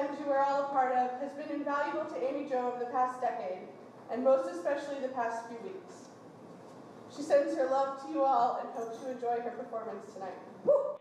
event you are all a part of has been invaluable to Amy Jo over the past decade, and most especially the past few weeks. She sends her love to you all and hopes you enjoy her performance tonight. Woo!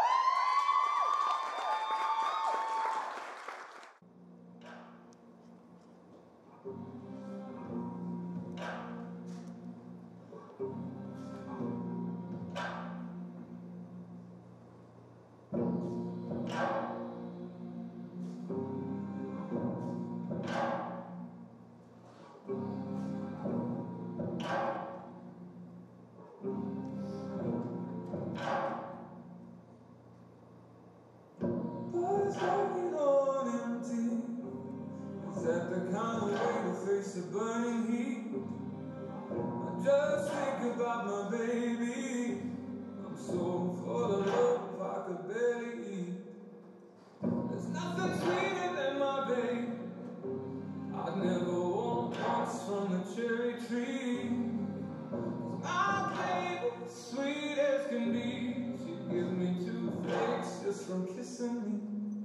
Boys walking on empty. Is that the kind of way to face the burning heat? I just think about my baby. I'm so full of love I could barely eat. There's nothing sweeter than my baby. I'd never want once from the cherry tree. 'Cause my baby, sweet as can be, she'd give me 2 flakes just from kissing me.